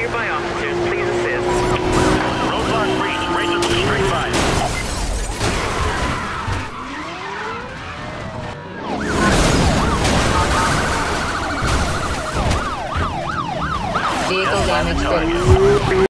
Cleared by officers. Please assist. Roadblock breach. Ranger to straight line. Vehicle damage.